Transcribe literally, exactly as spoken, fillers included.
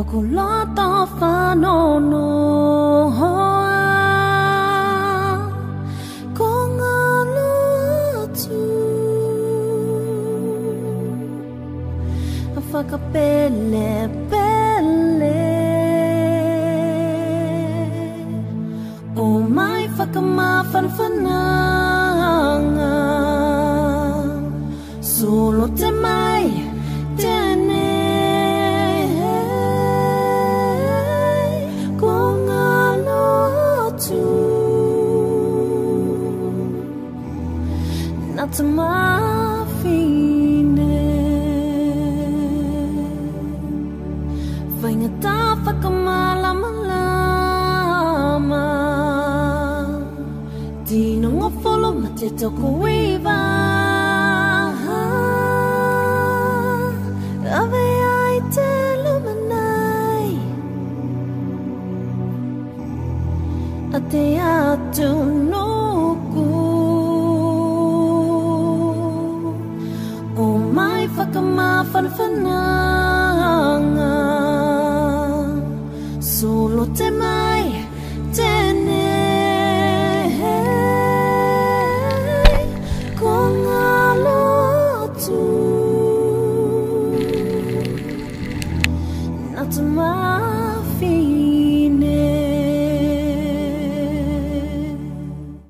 Tokulata fanono Kongaluatu Fakapele pele Oh my fakama fanfananga Solo te mai tene Natamafine Vaingata whakamalama-lama Dino ngofolo mate toko iwa Ave ai te lumanai Ate atu nuku Oh my fuck, my fun, fun,